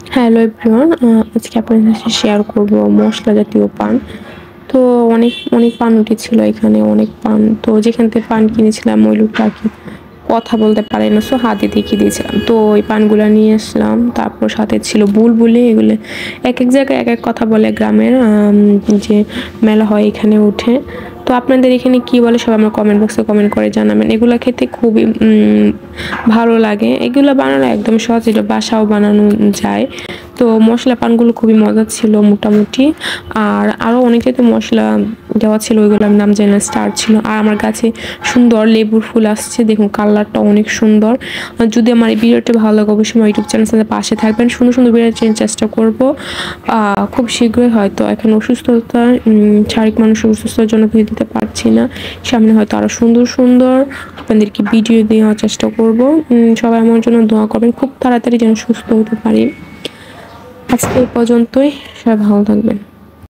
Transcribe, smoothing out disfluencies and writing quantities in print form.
Hello everyone, আজকে আপনাদের সাথে শেয়ার করব মশলা জাতীয় পান। তো অনেক অনেক পান উঠেছিল এখানে, অনেক পান। তো যেখান থেকে পান কিনেছিলাম ওই লোকটা আর কি কথা বলতে পারে না, সো হাতে দেখিয়ে দিয়েছিলাম। তো ওই পানগুলো নিয়ে আসলাম, তারপর সাথে ছিল বুলবুলি। এগুলো এক এক জায়গায় এক এক কথা বলে গ্রামের, যে মেলা হয় এখানে উঠে। তো আপনাদের এখানে কি বলে সবাই আমার কমেন্ট বক্সে কমেন্ট করে জানাবেন। এগুলো খেতে খুবই ভালো লাগে। এগুলো বানানো একদম সহজ, এটা বাসাও বানানো যায়। তো মশলা পানগুলো খুবই মজার ছিল মোটামুটি। আর আরও অনেক জাতীয় মশলা দেওয়া ছিল, ওইগুলোর নাম জানি না, স্টার ছিল। আর আমার গাছে সুন্দর লেবুর ফুল আসছে, দেখুন কালারটা অনেক সুন্দর। যদি আমার এই ভিডিওটি ভালো লাগে অবশ্যই আমার ইউটিউব চ্যানেলের পাশে থাকবেন। সুন্দর সুন্দর ভিডিও চেষ্টা করব খুব শীঘ্রই। হয়তো এখন অসুস্থতা, শারীরিক মানসিক অসুস্থতার জন্য ভিডিও দিতে পারছি না। সামনে হয়তো আরও সুন্দর সুন্দর আপনাদেরকে ভিডিও দেওয়ার চেষ্টা করব। সবাই আমার জন্য দোয়া করবেন, খুব তাড়াতাড়ি যেন সুস্থ হতে পারি। আজকে এই পর্যন্তই, সবাই ভালো থাকবেন।